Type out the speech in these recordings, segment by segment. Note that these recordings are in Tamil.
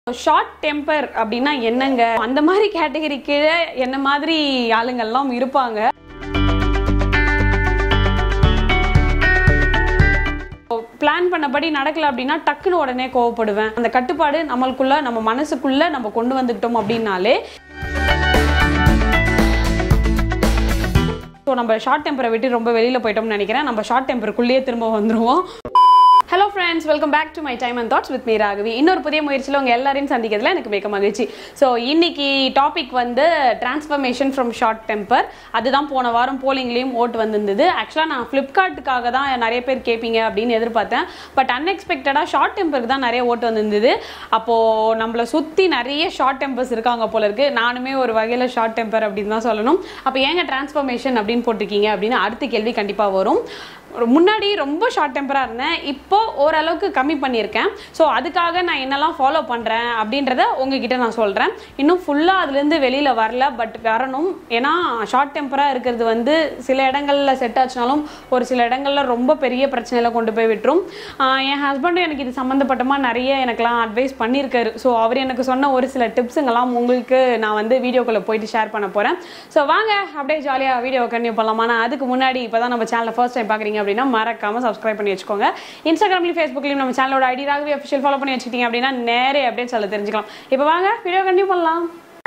ஷார்ட் டெம்பர் அப்படின்னா என்னங்க? அந்த மாதிரி கேட்டகரி கீழே என்ன மாதிரி ஆளுங்கள்லாம் இருப்பாங்க. பிளான் பண்ணபடி நடக்கல அப்படின்னா டக்குன்னு உடனே கோவப்படுவேன். அந்த கட்டுப்பாடு நம்மளுக்குள்ள, நம்ம மனசுக்குள்ள நம்ம கொண்டு வந்துக்கிட்டோம் அப்படின்னாலே நம்ம ஷார்ட் டெம்பரை விட்டு ரொம்ப வெளியில போயிட்டோம்னு நினைக்கிறேன். நம்ம ஷார்ட் டெம்பருக்குள்ளேயே திரும்ப வந்துருவோம். Hello friends, welcome back to my time and thoughts with me Raghavi. இன்னொரு புதிய முயற்சியில் உங்கள் எல்லாரையும் சந்திக்கிறதுல எனக்கு மிக மகிழ்ச்சி. ஸோ இன்னைக்கு டாபிக் வந்து டிரான்ஸ்ஃபர்மேஷன் ஃப்ரம் ஷார்ட் டெம்பர். அதுதான் போன வாரம் போலிங்லேயும் ஓட்டு வந்திருந்தது. ஆக்சுவலாக நான் ஃப்ளிப்கார்ட்டுக்காக தான் நிறைய பேர் கேட்பீங்க அப்படின்னு எதிர்பார்த்தேன். பட் அன்எக்ஸ்பெக்டடாக ஷார்ட் டெம்பருக்கு தான் நிறைய ஓட்டு வந்திருந்தது. அப்போது நம்மளை சுற்றி நிறைய ஷார்ட் டெம்பர்ஸ் இருக்காங்க போல இருக்கு. நானுமே ஒரு வகையில் ஷார்ட் டெம்பர் அப்படின்னு தான் சொல்லணும். அப்போ ஏங்க டிரான்ஸ்ஃபர்மேஷன் அப்படின்னு போட்டிருக்கீங்க அப்படின்னு அடுத்த கேள்வி கண்டிப்பாக வரும். முன்னாடி ரொம்ப ஷார்ட் டெம்பராக இருந்தேன், இப்போ ஓரளவுக்கு கம்மி பண்ணியிருக்கேன். ஸோ அதுக்காக நான் என்னெல்லாம் ஃபாலோ பண்ணுறேன் அப்படின்றத உங்ககிட்ட நான் சொல்கிறேன். இன்னும் ஃபுல்லாக அதுலேருந்து வெளியில் வரல, பட் வரணும். ஏன்னா ஷார்ட் டெம்பராக இருக்கிறது வந்து சில இடங்களில் செட் ஆச்சுனாலும் ஒரு சில இடங்களில் ரொம்ப பெரிய பிரச்சனையில் கொண்டு போய் விட்டுரும். என் ஹஸ்பண்டும் எனக்கு இது சம்மந்தப்பட்டமாக நிறைய எனக்குலாம் அட்வைஸ் பண்ணியிருக்காரு. ஸோ அவர் எனக்கு சொன்ன ஒரு சில டிப்ஸுங்கெல்லாம் உங்களுக்கு நான் வந்து வீடியோக்குள்ளே போயிட்டு ஷேர் பண்ண போகிறேன். ஸோ வாங்க அப்படியே ஜாலியாக வீடியோ கண்டினியூ பண்ணலாமா? நான் அதுக்கு முன்னாடி இப்போ தான் நம்ம சேனலை ஃபர்ஸ்ட் டைம் பார்க்குறீங்க அப்படின்னா மறக்காம சப்ஸ்கிரைப் பண்ணி வச்சுக்கோங்க. இன்ஸ்டாகிராம்லயும் ஃபேஸ்புக்லயும் நம்ம சேனலோட ஐடி ராகவி அஃபிஷியல் ஃபாலோ பண்ணி வச்சுக்கிட்டீங்க அப்படின்னா நிறைய அப்டேட்ஸ் எல்லாம் தெரிஞ்சுக்கலாம். இப்போ வாங்க வீடியோ கண்டினியூ பண்ணலாம்.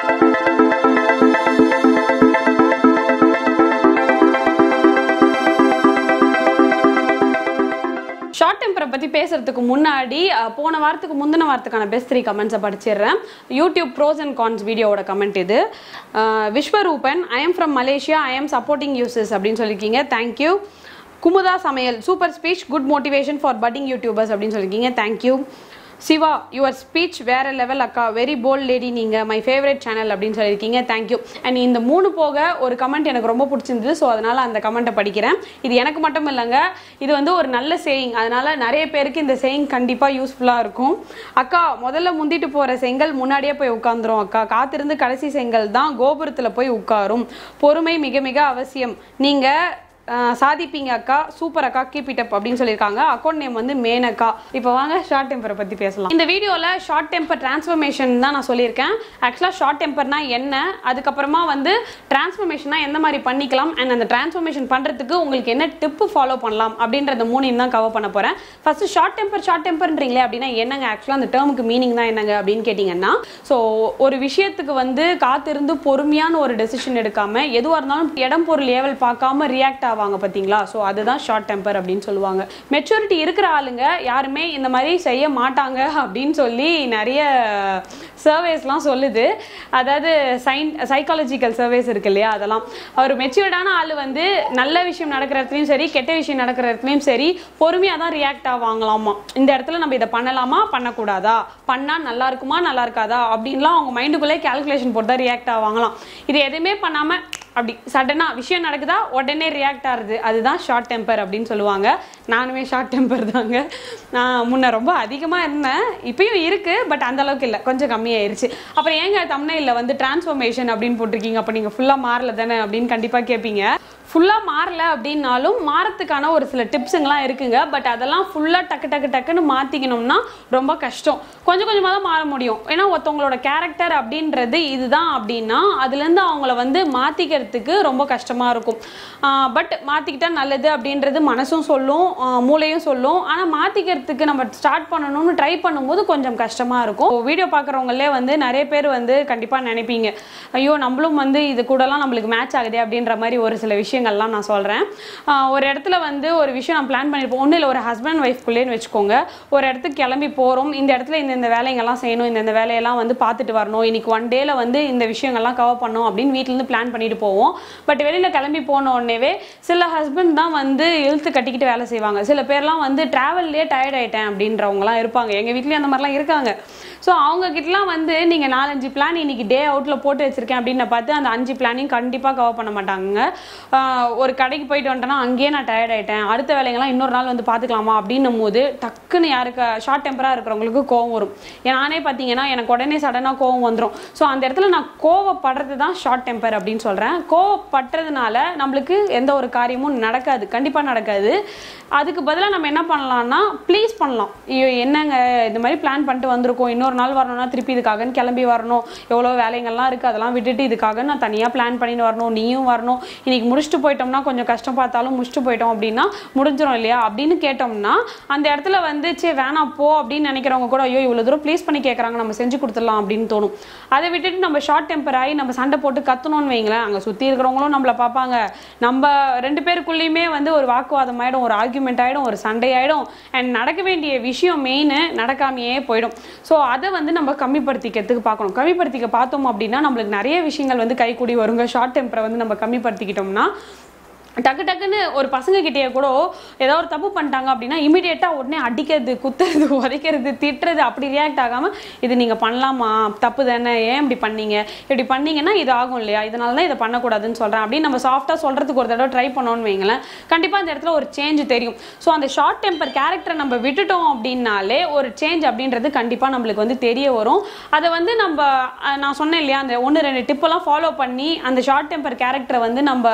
ஷார்ட் டெம்பரை பற்றி பேசுறதுக்கு முன்னாடி போன வாரத்துக்கு முந்தின வாரத்துக்கான பெஸ்ட் 3 கமெண்ட்ஸை படிச்சிடுறேன். யூடியூப் ப்ரோஸ் அண்ட் கான்ஸ் வீடியோவோட கமெண்ட் இது. Vishwaroopan, I am from Malaysia, I am supporting users அப்படின்னு சொல்லியிருக்கீங்க. Thank you. Kumudha Samayal, super speech, good motivation for budding YouTubers அப்படின்னு சொல்லியிருக்கீங்க. தேங்க்யூ. சிவா, யுவர் ஸ்பீச் வேற லெவல் அக்கா, வெரி போல்ட் லேடி, நீங்கள் மை ஃபேவரட் சேனல் அப்படின்னு சொல்லியிருக்கீங்க. தேங்க்யூ. அண்ட் இந்த 3 போக ஒரு கமெண்ட் எனக்கு ரொம்ப பிடிச்சிருந்தது. ஸோ அதனால் அந்த கமெண்ட்டை படிக்கிறேன். இது எனக்கு மட்டும் இல்லைங்க, இது வந்து ஒரு நல்ல சேயிங். அதனால் நிறைய பேருக்கு இந்த சேயிங் கண்டிப்பாக யூஸ்ஃபுல்லாக இருக்கும். அக்கா, முதல்ல முந்திட்டு போகிற செங்கல் முன்னாடியே போய் உட்காந்துரும் அக்கா, காத்திருந்து கடைசி செங்கல் தான் கோபுரத்தில் போய் உட்காரும். பொறுமை மிக மிக அவசியம், நீங்கள் சாதிப்பீங்க அக்கா, சூப்பர் அக்கா, கீப் இட் அப் அப்படின்னு சொல்லியிருக்காங்க. அக்கௌண்ட் நேம் வந்து மேனக்கா. இப்போ வாங்க ஷார்ட் டெம்பரை பற்றி பேசலாம். இந்த வீடியோவில் ஷார்ட் டெம்பர் டிரான்ஸ்ஃபர்மேஷன் தான் நான் சொல்லியிருக்கேன். ஆக்சுவலாக ஷார்ட் டெம்பர்னா என்ன, அதுக்கப்புறமா வந்து டிரான்ஸ்ஃபர்மேஷனா எந்த மாதிரி பண்ணிக்கலாம், அண்ட் அந்த டிரான்ஸ்ஃபர்மேஷன் பண்ணுறதுக்கு உங்களுக்கு என்ன டிப்பு ஃபாலோ பண்ணலாம் அப்படின்றத 3 தான் கவர் பண்ண போகிறேன். ஃபர்ஸ்ட் ஷார்ட் டெம்பர்ன்றீங்களே அப்படின்னா என்னங்க? ஆக்சுவலாக அந்த டேர்முக்கு மீனிங் தான் என்னங்க அப்படின்னு கேட்டிங்கன்னா, ஸோ ஒரு விஷயத்துக்கு வந்து காத்திருந்து பொறுமையான ஒரு டெசிஷன் எடுக்காமல் எதுவாக இருந்தாலும் இடம் பொருள் ஏவல் பார்க்காம ரியாக்ட் வாங்க பாத்தீங்களா? சோ அதுதான் ஷார்ட் டெம்பர் அப்படின்னு சொல்லுவாங்க. மெச்சூரிட்டி இருக்கிற ஆளுங்க யாருமே இந்த மாதிரி செய்ய மாட்டாங்க அப்படின்னு சொல்லி நிறைய சர்வேஸ்லாம் சொல்லுது. அதாவது சைக்காலஜிக்கல் சர்வேஸ் இருக்கு இல்லையா, அதெல்லாம் ஒரு மெச்சூர்டான ஆள் வந்து நல்ல விஷயம் நடக்கிற இடத்துலையும் சரி, கெட்ட விஷயம் நடக்கிற இடத்துலையும் சரி பொறுமையாக தான் ரியாக்ட் ஆவாங்களாமா. இந்த இடத்துல நம்ம இதை பண்ணலாமா, பண்ணக்கூடாதா, பண்ணா நல்லா இருக்குமா, நல்லா இருக்காதா அப்படின்லாம் அவங்க மைண்டுக்குள்ளே கால்குலேஷன் போட்டு தான் ரியாக்ட் ஆவாங்களாம். இது எதுவுமே பண்ணாம அப்படி சடனா விஷயம் நடக்குதா உடனே ரியாக்ட் ஆகுது, அதுதான் ஷார்ட் டெம்பர் அப்படின்னு சொல்லுவாங்க. நானுமே ஷார்ட் டெம்பர் தாங்க. நான் முன்ன ரொம்ப அதிகமாக இருந்தேன், இப்பயும் இருக்கு, பட் அந்த அளவுக்கு இல்லை, கொஞ்சம் கம்மியாயிருச்சு. அப்புறம் ஏங்க தம்ப்நெயில்ல வந்து டிரான்ஸ்ஃபர்மேஷன் அப்படின்னு போட்டிருக்கீங்க, அப்போ நீங்கள் ஃபுல்லாக மாறல தானே அப்படின்னு கண்டிப்பாக கேட்பீங்க. ஃபுல்லாக மாறல அப்படின்னாலும் மாறத்துக்கான ஒரு சில டிப்ஸுங்கெலாம் இருக்குங்க. பட் அதெல்லாம் ஃபுல்லாக டக்குன்னு மாற்றிக்கணும்னா ரொம்ப கஷ்டம். கொஞ்சம் கொஞ்சமாக தான் மாற முடியும். ஏன்னா ஒருத்தவங்களோட கேரக்டர் அப்படின்றது இதுதான் அப்படின்னா அதுலேருந்து அவங்கள வந்து மாற்றிக்கிறதுக்கு ரொம்ப கஷ்டமாக இருக்கும். பட் மாற்றிக்கிட்டா நல்லது அப்படின்றது மனசும் சொல்லும், மூளையும் சொல்லும். ஆனால் மாற்றிக்கிறதுக்கு நம்ம ஸ்டார்ட் பண்ணணும்னு ட்ரை பண்ணும்போது கொஞ்சம் கஷ்டமாக இருக்கும். வீடியோ பார்க்குறவங்களே வந்து நிறைய பேர் வந்து கண்டிப்பாக நினைப்பீங்க, ஐயோ நம்மளும் வந்து இது கூடலாம் நம்மளுக்கு மேட்ச் ஆகுது அப்படின்ற மாதிரி ஒரு சில விஷயங்கள்லாம் நான் சொல்கிறேன். ஒரு இடத்துல வந்து ஒரு விஷயம் நான் பிளான் பண்ணியிருப்போம். ஒன்றும் இல்லை, ஒரு ஹஸ்பண்ட் ஒய்ஃப்குள்ளேன்னு வச்சுக்கோங்க. ஒரு இடத்துக்கு கிளம்பி போகிறோம், இந்த இடத்துல இந்த வேலைங்கள்லாம் செய்யணும், இந்த வேலையெல்லாம் வந்து பார்த்துட்டு வரணும், இன்னைக்கு 1 டேல வந்து இந்த விஷயங்கள்லாம் கவர் பண்ணணும் அப்படின்னு வீட்டிலேருந்து பிளான் பண்ணிட்டு போவோம். பட் வெளியில் கிளம்பி போன உடனேவே சில ஹஸ்பண்ட் தான் வந்து இழுத்து கட்டிக்கிட்டு வேலை செய்வாங்க. சில பேர்லாம் வந்து ட்ராவல்லே டயர்ட் ஆகிட்டேன் அப்படின்றவங்களாம் இருப்பாங்க. எங்கள் வீட்லேயும் அந்த மாதிரிலாம் இருக்காங்க. ஸோ அவங்கக்கிட்டலாம் வந்து நீங்கள் 4-5 பிளான் இன்னைக்கு டே அவுட்டில் போட்டு வச்சுருக்கேன் அப்படின்னு பார்த்து அந்த 5 பிளானையும் கண்டிப்பாக கவர் பண்ண மாட்டாங்க. ஒரு கடைக்கு போயிட்டு வந்துட்டேன்னா அங்கேயே நான் டயர்ட் ஆகிட்டேன், அடுத்த வேலைங்கள்லாம் இன்னொரு நாள் வந்து பார்த்துக்கலாமா அப்படின்னும் போது டக்குன்னு யாருக்கு ஷார்ட் டெம்பராக இருக்கிறவங்களுக்கு கோவம் வரும். நானே பார்த்தீங்கன்னா எனக்கு உடனே சடனாக கோவம் வந்துடும். ஸோ அந்த இடத்துல நான் கோவப்படுறது தான் ஷார்ட் டெம்பர் அப்படின்னு சொல்கிறேன். கோவப்படுறதுனால நம்மளுக்கு எந்த ஒரு காரியமும் நடக்காது, கண்டிப்பாக நடக்காது. அதுக்கு பதிலாக நம்ம என்ன பண்ணலாம்னா ப்ளீஸ் பண்ணலாம். என்னங்க இந்த மாதிரி பிளான் பண்ணிட்டு வந்திருக்கோம், இன்னொரு இன்னொரு நாள் வரணும்னா திருப்பி இதுக்காகன்னு கிளம்பி வரணும், எவ்வளோ வேலைங்கள்லாம் இருக்குது அதெல்லாம் விட்டுட்டு இதுக்காக நான் தனியாக பிளான் பண்ணிட்டு வரணும், நீயும் வரணும், இன்னைக்கு முடிச்சுட்டு போயிட்டோம்னா கொஞ்சம் கஷ்டம் பார்த்தாலும் முடிச்சுட்டு போயிட்டோம் அப்படின்னா முடிஞ்சிடும் இல்லையா அப்படின்னு கேட்டோம்னா அந்த இடத்துல வந்து சே வேணாம் போ அப்படின்னு நினைக்கிறவங்க கூட ஐயோ இவ்வளோ தூரம் ப்ளீஸ் பண்ணி கேட்குறாங்க நம்ம செஞ்சு கொடுத்துடலாம் அப்படின்னு தோணும். அதை விட்டுட்டு நம்ம ஷார்ட் டெம்பர் ஆகி நம்ம சண்டை போட்டு கத்தணும்னு வைங்களேன், அங்கே சுற்றி இருக்கிறவங்களும் நம்மளை பார்ப்பாங்க, நம்ம 2 பேருக்குள்ளேயுமே வந்து ஒரு வாக்குவாதம் ஆகிடும், ஒரு ஆர்குமெண்ட் ஆகிடும், ஒரு சண்டை ஆகிடும், அண்ட் நடக்க வேண்டிய விஷயம் மெயின் நடக்காமையே போயிடும். ஸோ அதை வந்து நம்ம கம்மிப்படுத்திக்கிறதுக்கு பார்க்கணும். கம்மிப்படுத்திக்க பார்த்தோம் அப்படின்னா நம்மளுக்கு நிறைய விஷயங்கள் வந்து கைக்கூடி வருங்க. ஷார்ட் டெம்பரை வந்து நம்ம கம்மிப்படுத்திக்கிட்டோம்னா டக்கு டக்குன்னு ஒரு பசங்க கிட்டேயே கூட ஏதோ ஒரு தப்பு பண்ணிட்டாங்க அப்படின்னா இமீடியட்டாக உடனே அடிக்கிறது, குத்துறது, உதைக்கிறது, திட்டுறது, அப்படி ரியாக்ட் ஆகாமல் இது நீங்கள் பண்ணலாமா, தப்பு தானே, ஏன் இப்படி பண்ணீங்க, இப்படி பண்ணீங்கன்னா இது ஆகும் இல்லையா, இதனால தான் இதை பண்ணக்கூடாதுன்னு சொல்கிறேன் அப்படின்னு நம்ம சாஃப்டாக சொல்கிறதுக்கு ஒரு தடவை ட்ரை பண்ணோன்னு வைங்களேன், கண்டிப்பாக அந்த இடத்துல ஒரு சேஞ்ச் தெரியும். ஸோ அந்த ஷார்ட் டெம்பர் கேரக்டரை நம்ம விட்டுட்டோம் அப்படின்னாலே ஒரு சேஞ்ச் அப்படின்றது கண்டிப்பாக நம்மளுக்கு வந்து தெரிய வரும். அதை வந்து நம்ம நான் சொன்னேன் இல்லையா அந்த 1-2 டிப்பெல்லாம் ஃபாலோ பண்ணி அந்த ஷார்ட் டெம்பர் கேரக்டரை வந்து நம்ம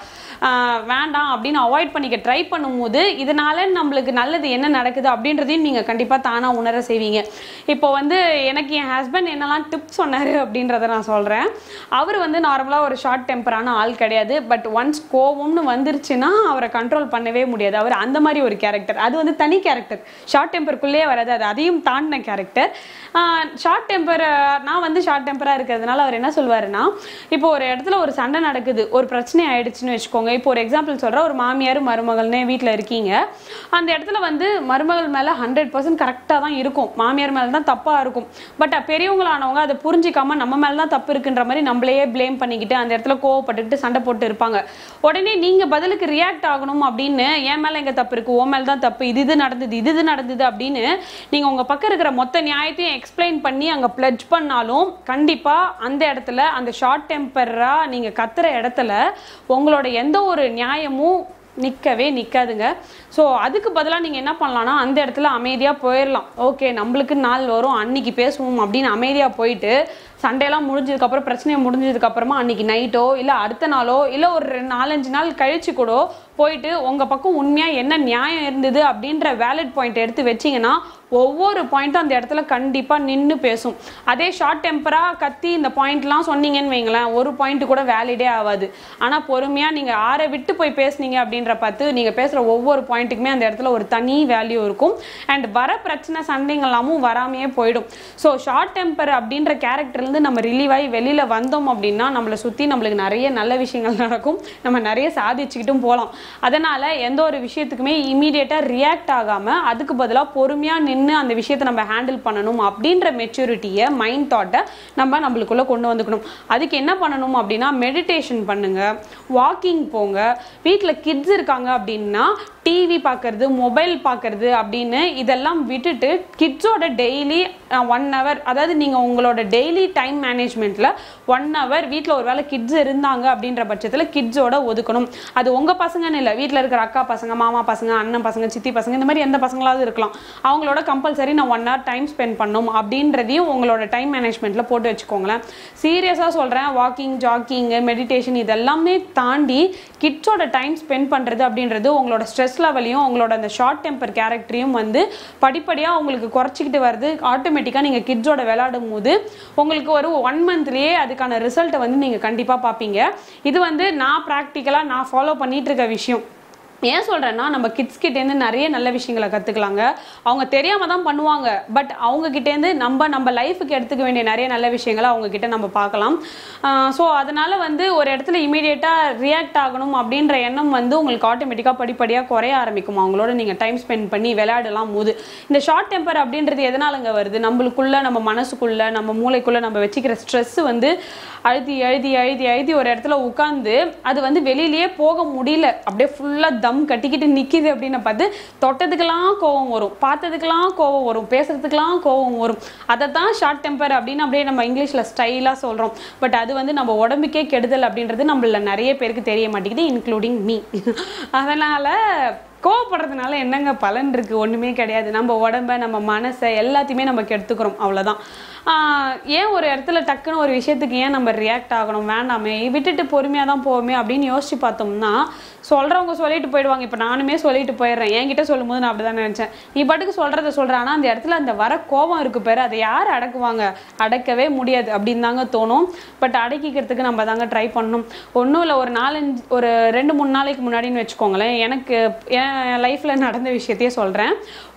வேண்டாம் அப்படின்னு அவாய்ட் பண்ணிக்க ட்ரை பண்ணும்போது இதனால நம்மளுக்கு நல்லது என்ன நடக்குது அப்படின்றதையும் நீங்கள் கண்டிப்பாக தானாக உணர செய்வீங்க. இப்போ வந்து எனக்கு என் ஹஸ்பண்ட் என்னெல்லாம் டிப்ஸ் சொன்னார் அப்படின்றத நான் சொல்கிறேன். அவர் வந்து நார்மலாக ஒரு ஷார்ட் டெம்பரான ஆள் கிடையாது. பட் ஒன்ஸ் கோவம்னு வந்துருச்சுன்னா அவரை கண்ட்ரோல் பண்ணவே முடியாது. அவர் அந்த மாதிரி ஒரு கேரக்டர், அது வந்து தனி கேரக்டர், ஷார்ட் டெம்பருக்குள்ளேயே வராது, அது அதையும் தாண்டின கேரக்டர். ஷார்ட் டெம்பர் நான் வந்து ஷார்ட் டெம்பராக இருக்கிறதுனால அவர் என்ன சொல்வாருன்னா, இப்போ ஒரு இடத்துல ஒரு சண்டை நடக்குது, ஒரு பிரச்சனை ஆயிடுச்சுன்னு வச்சுக்கோங்க. இப்போ ஒரு எக்ஸாம்பிள் சொல்கிறேன், ஒரு மாமியார் மருமகள்னே வீட்டில் இருக்கீங்க, அந்த இடத்துல வந்து மருமகள் மேலே 100% கரெக்டாக தான் இருக்கும், மாமியார் மேலே தான் தப்பாக இருக்கும். பட் பெரியவங்களானவங்க அதை புரிஞ்சிக்காம நம்ம மேலே தான் தப்பு இருக்குன்ற மாதிரி நம்மளையே ப்ளேம் பண்ணிக்கிட்டு அந்த இடத்துல கோவப்பட்டுக்கிட்டு சண்டை போட்டு இருப்பாங்க. உடனே நீங்கள் பதிலுக்கு ரியாக்ட் ஆகணும் அப்படின்னு என் மேலே எங்கே தப்பு இருக்குது, ஓ மேலே தான் தப்பு, இது நடந்தது இது நடந்தது அப்படின்னு நீங்கள் உங்கள் பக்கம் இருக்கிற மொத்த நியாயத்தையும் எக்ஸ்பிளைன் பண்ணி அங்கே பிளட்ஜ் பண்ணாலும் கண்டிப்பாக அந்த இடத்துல அந்த ஷார்ட் டெம்பராக நீங்கள் கத்துற இடத்துல உங்களோட எந்த ஒரு நியாயமும் நிற்கவே நிற்காதுங்க. ஸோ அதுக்கு பதிலாக நீங்கள் என்ன பண்ணலான்னா அந்த இடத்துல அமைதியாக போயிடலாம். ஓகே நம்மளுக்கு நாள் வரும் அன்னைக்கு பேசுவோம் அப்படின்னு அமைதியாக போயிட்டு சண்டையெல்லாம் முடிஞ்சதுக்கப்புறம் பிரச்சனையை முடிஞ்சதுக்கப்புறமா அன்றைக்கி நைட்டோ இல்லை அடுத்த நாளோ இல்லை ஒரு 4-5 நாள் கழிச்சு கூட போயிட்டு உங்கள் பக்கம் உண்மையாக என்ன நியாயம் இருந்தது அப்படின்ற வேலிட் பாயிண்ட் எடுத்து வச்சிங்கன்னா ஒவ்வொரு பாயிண்ட்டும் அந்த இடத்துல கண்டிப்பாக நின்று பேசும். அதே ஷார்ட் டெம்பராக கத்தி இந்த பாயிண்ட்லாம் சொன்னீங்கன்னு வைங்களேன், ஒரு பாயிண்ட் கூட வேலிடே ஆகாது. ஆனால் பொறுமையாக நீங்கள் ஆற விட்டு போய் பேசுனீங்க அப்படின்ற பார்த்து நீங்கள் பேசுகிற ஒவ்வொரு பாயிண்ட்டுக்குமே அந்த இடத்துல ஒரு தனி வேல்யூ இருக்கும். அண்ட் வர பிரச்சனை சண்டைங்களாமும் வராமையே போயிடும். ஸோ ஷார்ட் டெம்பர் அப்படின்ற கேரக்டர்லேருந்து நம்ம ரிலீவ் ஆகி வெளியில் வந்தோம் அப்படின்னா நம்மளை சுற்றி நம்மளுக்கு நிறைய நல்ல விஷயங்கள் நடக்கும், நம்ம நிறைய சாதிச்சுக்கிட்டும் போகலாம். அதனால் எந்த ஒரு விஷயத்துக்குமே இமீடியட்டாக ரியாக்ட் ஆகாமல் அதுக்கு பதிலாக பொறுமையாக நின்று அந்த விஷயத்தை நம்ம ஹேண்டில் பண்ணணும் அப்படின்ற மெச்சூரிட்டியை மைண்ட் தாட்டை நம்மளுக்குள்ளே கொண்டு வந்துக்கணும். அதுக்கு என்ன பண்ணணும் அப்படின்னா மெடிடேஷன் பண்ணுங்க, வாக்கிங் போங்க, வீட்டில் கிட்ஸ் இருக்காங்க அப்படின்னா டிவி பார்க்கறது, மொபைல் பார்க்கறது அப்படின்னு இதெல்லாம் விட்டுட்டு கிட்ஸோட டெய்லி 1 hour, அதாவது நீங்கள் உங்களோட டெய்லி டைம் மேனேஜ்மெண்ட்டில் 1 hour வீட்டில் ஒரு வேளை கிட்ஸ் இருந்தாங்க அப்படின்ற பட்சத்தில் கிட்ஸோட ஒதுக்கணும். அது உங்கள் பசங்கன்னு இல்லை, வீட்டில் இருக்கிற அக்கா பசங்க, மாமா பசங்க, அண்ணன் பசங்க, சித்தி பசங்க, இந்த மாதிரி எந்த பசங்களாவது இருக்கலாம், அவங்களோட கம்பல்சரி நான் 1 hour டைம் ஸ்பெண்ட் பண்ணணும் அப்படின்றதையும் உங்களோட டைம் மேனேஜ்மெண்ட்டில் போட்டு வச்சுக்கோங்களேன். சீரியஸாக சொல்கிறேன், வாக்கிங், ஜாக்கிங்கு, மெடிடேஷன் இதெல்லாமே தாண்டி கிட்ஸோட டைம் ஸ்பெண்ட் பண்ணுறது அப்படின்றது உங்களோட ஸ்ட்ரெஸ் லெவலையும் உங்களோட அந்த ஷார்ட் டெம்பர் கேரக்டரையும் வந்து படிப்படியாக உங்களுக்கு குறைச்சிக்கிட்டு வருது. ஆட்டோமேட்டிக்காக நீங்கள் கிட்ஸோட விளையாடும் போது உங்களுக்கு ஒரு 1 monthலேயே அதுக்கான ரிசல்ட்டை வந்து நீங்கள் கண்டிப்பாக பார்ப்பீங்க. இது வந்து நான் ப்ராக்டிக்கலாக நான் ஃபாலோ பண்ணிகிட்டு இருக்க விஷயம். ஏன் சொல்கிறேன்னா நம்ம கிட்ஸ் கிட்டேருந்து நிறைய நல்ல விஷயங்களை கற்றுக்கலாங்க. அவங்க தெரியாமல் தான் பண்ணுவாங்க, பட் அவங்கக்கிட்டேருந்து நம்ம லைஃபுக்கு எடுத்துக்க வேண்டிய நிறைய நல்ல விஷயங்களை அவங்கக்கிட்ட நம்ம பார்க்கலாம். ஸோ அதனால் வந்து ஒரு இடத்துல இமீடியட்டாக ரியாக்ட் ஆகணும் அப்படின்ற எண்ணம் வந்து உங்களுக்கு ஆட்டோமேட்டிக்காக படிப்படியாக குறைய ஆரம்பிக்கும் அவங்களோட நீங்கள் டைம் ஸ்பெண்ட் பண்ணி விளையாடலாம் போது. இந்த ஷார்ட் டெம்பர் அப்படின்றது எதனாலங்க வருது, நம்மளுக்குள்ளே நம்ம மனசுக்குள்ளே நம்ம மூளைக்குள்ளே நம்ம வச்சுக்கிற ஸ்ட்ரெஸ் வந்து அழுதி அழுதி அழுதி அழுதி ஒரு இடத்துல உட்காந்து அது வந்து வெளியிலேயே போக முடியல, அப்படியே ஃபுல்லாக தம் கட்டிக்கிட்டு நிற்கிது அப்படின்னு பார்த்து தொட்டதுக்கெல்லாம் கோவம் வரும், பார்த்ததுக்கெல்லாம் கோவம் வரும், பேசுறதுக்கெல்லாம் கோவம் வரும். அதை தான் ஷார்ட் டெம்பர் அப்படின்னு அப்படியே நம்ம இங்கிலீஷில் ஸ்டைலாக சொல்கிறோம். பட் அது வந்து நம்ம உடம்புக்கே கெடுதல் அப்படின்றது நம்மள நிறைய பேருக்கு தெரிய மாட்டேங்குது, இன்க்ளூடிங் மீ. அதனால் கோவப்படுறதுனால என்னங்க பலன் இருக்கு? ஒண்ணுமே கிடையாது. நம்ம உடம்ப நம்ம மனசை எல்லாத்தையுமே நம்ம கெடுத்துக்கிறோம், அவ்வளவுதான். ஏன் ஒரு இடத்துல டக்குன்னு ஒரு விஷயத்துக்கு ஏன் நம்ம ரியாக்ட் ஆகணும்? வேண்டாமே, விட்டுட்டு பொறுமையாக தான் போவோமே அப்படின்னு யோசிச்சு பார்த்தோம்னா சொல்கிறவங்க சொல்லிட்டு போயிடுவாங்க. இப்போ நானுமே சொல்லிட்டு போயிடுறேன். என்கிட்ட சொல்லும்போது நான் அப்படி தான் நினச்சேன். நீ பாட்டுக்கு சொல்கிறத சொல்கிறேன், ஆனால் அந்த இடத்துல அந்த வர கோபம் இருக்கு பேர், அதை யார் அடக்குவாங்க? அடக்கவே முடியாது அப்படின்னு தாங்க தோணும். பட் அடக்கிக்கிறதுக்கு நம்ம தாங்க ட்ரை பண்ணணும். ஒன்றும் இல்லை, ஒரு 2-3 நாளைக்கு முன்னாடின்னு வச்சுக்கோங்களேன், எனக்கு என் லைஃப்பில் நடந்த விஷயத்தையே சொல்கிறேன்.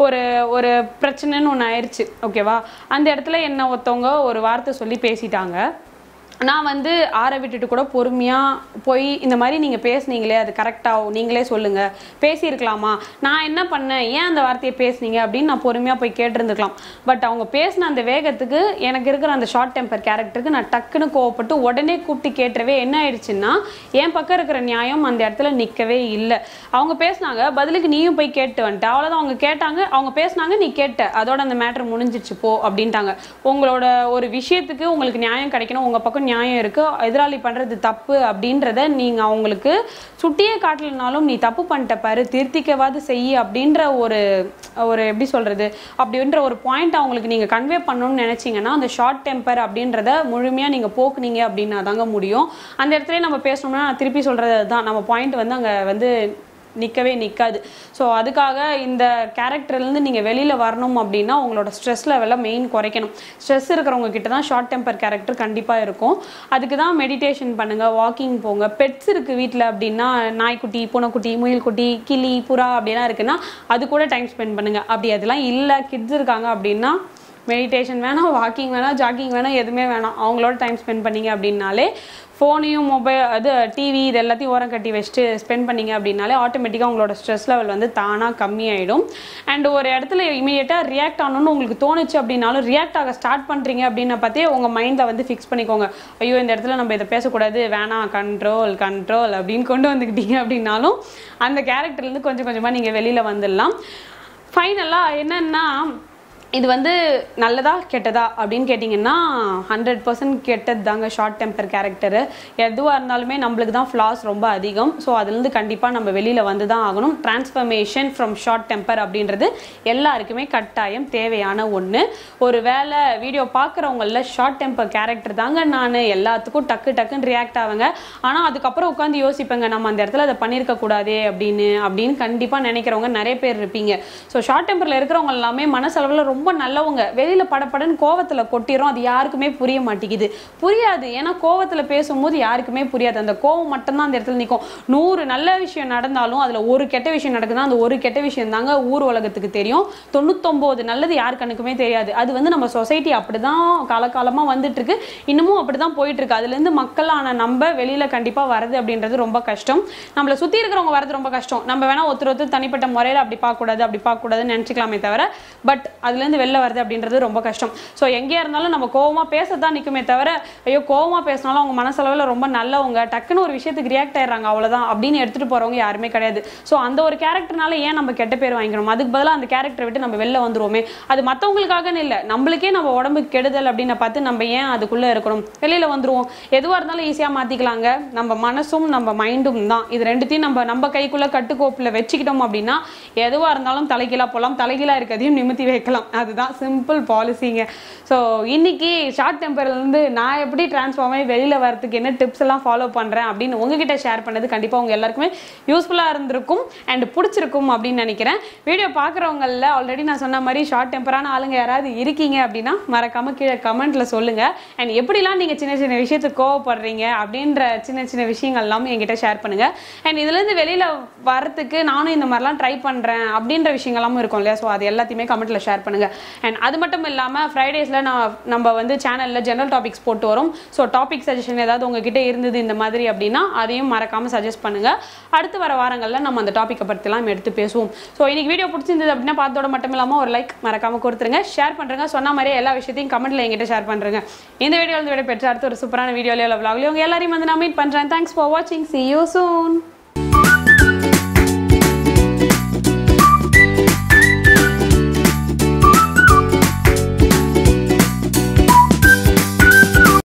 ஒரு பிரச்சனைன்னு ஒன்று ஆயிடுச்சு, ஓகேவா? அந்த இடத்துல என்ன ஒருத்தவங்க ஒரு வார்த்தை சொல்லி பேசிட்டாங்க. நான் வந்து ஆற விட்டுட்டு கூட பொறுமையாக போய் இந்த மாதிரி நீங்கள் பேசுனீங்களே, அது கரெக்டாக நீங்களே சொல்லுங்கள், பேசியிருக்கலாமா, நான் என்ன பண்ணேன், ஏன் அந்த வார்த்தையை பேசுனீங்க அப்படின்னு நான் பொறுமையாக போய் கேட்டிருந்துக்கலாம். பட் அவங்க பேசின அந்த வேகத்துக்கு, எனக்கு இருக்கிற அந்த ஷார்ட் டெம்பர் கேரக்டருக்கு நான் டக்குன்னு கோவப்பட்டு உடனே கூப்பிட்டு கேட்டுறவே என்ன ஆயிடுச்சுன்னா, என் பக்கம் இருக்கிற நியாயம் அந்த இடத்துல நிற்கவே இல்லை. அவங்க பேசினாங்க, பதிலுக்கு நீயும் போய் கேட்டு வந்துட்ட, அவ்வளோதான். அவங்க கேட்டாங்க, அவங்க பேசினாங்க, நீ கேட்ட, அதோட அந்த மேட்ரு முடிஞ்சிச்சு போ அப்படின்ட்டாங்க. உங்களோட ஒரு விஷயத்துக்கு உங்களுக்கு நியாயம் கிடைக்கணும், உங்கள் பக்கம் நியாயம் இருக்கு, எதிராளி பண்றது தப்பு அப்படின்றத நீங்க அவங்களுக்கு சுட்டியே காட்டலனாலும் நீ தப்பு பண்ணிட்ட பாரு, திருத்திக்கவாது செய்ய அப்படின்ற ஒரு எப்படி சொல்றது, அப்படின்ற ஒரு பாயிண்ட் அவங்களுக்கு நீங்க கன்வே பண்ணணும்னு நினைச்சீங்கன்னா அந்த ஷார்ட் டெம்பர் அப்படின்றத முழுமையா நீங்க போக்குனீங்க அப்படின்னா தாங்க முடியும். அந்த இடத்துல நம்ம பேசணும்னா நான் திருப்பி சொல்றது தான், நம்ம பாயிண்ட் வந்து அங்க வந்து நிற்கவே நிற்காது. ஸோ அதுக்காக இந்த கேரக்டர்லேருந்து நீங்கள் வெளியில் வரணும் அப்படின்னா உங்களோட ஸ்ட்ரெஸ் லெவலை மெயின் குறைக்கணும். ஸ்ட்ரெஸ் இருக்கிறவங்க கிட்ட தான் ஷார்ட் டெம்பர் கேரக்டர் கண்டிப்பாக இருக்கும். அதுக்கு தான் மெடிடேஷன் பண்ணுங்கள், வாக்கிங் போங்க. பெட்ஸ் இருக்குது வீட்டில் அப்படின்னா, நாய்க்குட்டி, பூனைக்குட்டி, முயல்குட்டி, கிளி, புறா அப்படிலாம் இருக்குன்னா அது கூட டைம் ஸ்பெண்ட் பண்ணுங்கள். அப்படி அதெல்லாம் இல்லை, கிட்ஸ் இருக்காங்க அப்படின்னா மெடிடேஷன் வேணாம், வாக்கிங் வேணாம், ஜாக்கிங் வேணாம், எதுவுமே வேணாம். அவங்களோட டைம் ஸ்பெண்ட் பண்ணிங்க அப்படின்னாலே, ஃபோனையும் மொபைல் டிவி இது எல்லாத்தையும் ஓரம் கட்டி வச்சுட்டு ஸ்பெண்ட் பண்ணிங்க அப்படின்னாலே ஆட்டோமேட்டிக்காக உங்களோட ஸ்ட்ரெஸ் லெவல் வந்து தானாக கம்மியாயிடும். அண்ட் ஒரு இடத்துல இமீடியட்டாக ரியாக்ட் ஆகணும்னு உங்களுக்கு தோணுச்சு அப்படின்னாலும் ரியாக்ட் ஆக ஸ்டார்ட் பண்ணுறீங்க அப்படின்னு பார்த்தே உங்கள் மைண்டில் வந்து ஃபிக்ஸ் பண்ணிக்கோங்க. ஐயோ இந்த இடத்துல நம்ம இதை பேசக்கூடாது, வேணாம், கண்ட்ரோல் அப்படின்னு கொண்டு வந்துக்கிட்டீங்க அப்படின்னாலும் அந்த கேரக்டர்லேருந்து கொஞ்சம் கொஞ்சமாக நீங்கள் வெளியில் வந்துடலாம். ஃபைனலாக என்னென்னா, இது வந்து நல்லதா கெட்டதா அப்படின்னு கேட்டிங்கன்னா 100% கெட்டது தாங்க ஷார்ட் டெம்பர் கேரக்டரு. எதுவாக இருந்தாலுமே நம்மளுக்கு தான் ஃப்ளாஸ் ரொம்ப அதிகம். ஸோ அதுலேருந்து கண்டிப்பாக நம்ம வெளியில் வந்து தான் ஆகணும். டிரான்ஸ்ஃபர்மேஷன் ஃப்ரம் ஷார்ட் டெம்பர் அப்படின்றது எல்லாருக்குமே கட்டாயம் தேவையான ஒன்று. ஒரு வேளை வீடியோ பார்க்குறவங்களில் ஷார்ட் டெம்பர் கேரக்டர் தாங்க நான், எல்லாத்துக்கும் டக்குன்னு ரியாக்ட் ஆவாங்க. ஆனால் அதுக்கப்புறம் உட்காந்து யோசிப்பேங்க, நம்ம அந்த இடத்துல அதை பண்ணியிருக்கக்கூடாதே அப்படின்னு கண்டிப்பாக நினைக்கிறவங்க நிறைய பேர் இருப்பீங்க. ஸோ ஷார்ட் டெம்பரில் இருக்கிறவங்க எல்லாமே மனசளவில் ரொம்ப நல்லவங்க. வெளியில படப்படன்னு கோவத்துல கொட்டிரும், அது யாருக்குமே புரிய மாட்டேங்குது. புரியாது, ஏன்னா கோவத்துல பேசும்போது யாருக்குமே புரியாது. அந்த கோவம் மட்டும்தான் அந்த இடத்துல நிற்கும். 100 நல்ல விஷயம் நடந்தாலும் அதுல ஒரு கெட்ட விஷயம் நடக்குதுன்னா அந்த ஒரு கெட்ட விஷயம் தாங்க ஊர் உலகத்துக்கு தெரியும். 99 நல்லது யார் கண்ணுக்குமே தெரியாது. அது வந்து நம்ம சொசைட்டி அப்படிதான் காலகாலமா வந்துட்டு இருக்கு, இன்னமும் அப்படிதான் போயிட்டு இருக்கு. அதுல இருந்து மக்களான நம்ம வெளியில கண்டிப்பா வரது அப்படின்றது ரொம்ப கஷ்டம். நம்மளை சுத்தி இருக்கிறவங்க வரது ரொம்ப கஷ்டம். நம்ம வேணா ஒருத்தர் தனிப்பட்ட முறையில அப்படி பார்க்க கூடாதுன்னு நினைச்சுக்கலாமே தவிர, பட் அதுல இருந்து வெளில வருது அப்படின்றது ரொம்ப கஷ்டம். ஸோ எங்கேயா இருந்தாலும் நம்ம கோவமா பேசத்தான் நிற்குமே தவிர, ஐயோ கோவமா பேசினாலும் அவங்க மனசளவில் ரொம்ப நல்லவங்க, டக்குன்னு ஒரு விஷயத்துக்கு ரியாக்ட் ஆயிடுறாங்க அவ்வளோதான் அப்படின்னு எடுத்துட்டு போறவங்க யாருமே கிடையாது. ஸோ அந்த ஒரு கேரக்டர்னால ஏன் நம்ம கெட்ட பேர் வாங்கிக்கணும்? அதுக்கு பதிலாக அந்த கேரக்டரை விட்டு நம்ம வெளில வந்துருவோமே. அது மற்றவங்களுக்காக இல்லை, நம்மளுக்கே நம்ம உடம்புக்கு கெடுதல் அப்படின்னு பார்த்து நம்ம ஏன் அதுக்குள்ள இருக்கணும்? வெளியில வந்துருவோம். எதுவாக இருந்தாலும் ஈஸியாக மாத்திக்கலாங்க. நம்ம மனசும் நம்ம மைண்டும் தான், இது ரெண்டுத்தையும் நம்ம கைக்குள்ள கட்டுக்கோப்பில் வச்சுக்கிட்டோம் அப்படின்னா எதுவாக இருந்தாலும் தலைகீழா போகலாம், தலைகீழா இருக்கிறதையும் நிமித்தி வைக்கலாம். அதுதான் சிம்பிள் பாலிசிங்க. ஸோ இன்னைக்கு ஷார்ட் டெம்பர்லேருந்து நான் எப்படி டிரான்ஸ்ஃபார்ம் ஆகி வெளியில் வரதுக்கு என்ன டிப்ஸ் எல்லாம் ஃபாலோ பண்ணுறேன் அப்படின்னு உங்ககிட்ட ஷேர் பண்ணது கண்டிப்பாக உங்கள் எல்லாருக்குமே யூஸ்ஃபுல்லாக இருந்திருக்கும் அண்ட் பிடிச்சிருக்கும் அப்படின்னு நினைக்கிறேன். வீடியோ பார்க்குறவங்களில் ஆல்ரெடி நான் சொன்ன மாதிரி ஷார்ட் டெம்பரான ஆளுங்க யாராவது இருக்கீங்க அப்படின்னா மறக்காமல் கீழே கமெண்ட்டில் சொல்லுங்கள். அண்ட் எப்படிலாம் நீங்கள் சின்ன சின்ன விஷயத்துக்கு கோவப்படுறீங்க அப்படின்ற சின்ன சின்ன விஷயங்கள் எல்லாமே என்கிட்ட ஷேர் பண்ணுங்கள். அண்ட் இதுலேருந்து வெளியில் வரத்துக்கு நானும் இந்த மாதிரிலாம் ட்ரை பண்ணுறேன் அப்படின்ற விஷயங்கள்லாமும் இருக்கும் இல்லையா? ஸோ அது எல்லாத்தையுமே கமெண்ட்டில் ஷேர் பண்ணுங்கள். அண்ட் அது மட்டும் இல்லாமல் ஃப்ரைடேஸில் நம்ம வந்து சேனலில் ஜெனரல் டாபிக்ஸ் போட்டு வரும். ஸோ டாபிக் சஜஷன் ஏதாவது உங்ககிட்ட இருந்தது இந்த மாதிரி அப்படின்னா அதையும் மறக்காமல் சஜஸ்ட் பண்ணுங்கள். அடுத்து வர வாரங்களில் நம்ம அந்த டாப்பிக்கை பற்றிலாம் எடுத்து பேசுவோம். ஸோ இன்னைக்கு வீடியோ பிடிச்சிருந்தது அப்படின்னா பார்த்தோட மட்டும் இல்லாமல் ஒரு லைக் மறக்காமல் கொடுத்துருங்க, ஷேர் பண்ணுறங்க. சொன்ன மாதிரியே எல்லா விஷயத்தையும் கமெண்ட்டில் எங்கிட்ட ஷேர் பண்ணுறேங்க. இந்த வீடியோ வந்து விட பெற்ற அடுத்து ஒரு சூப்பரான வீடியோலையோ விளாக்லையோ உங்கள் எல்லாரையும் வந்து நான் மீட் பண்ணுறேன். தேங்க்ஸ் ஃபார் வாட்சிங். See you soon.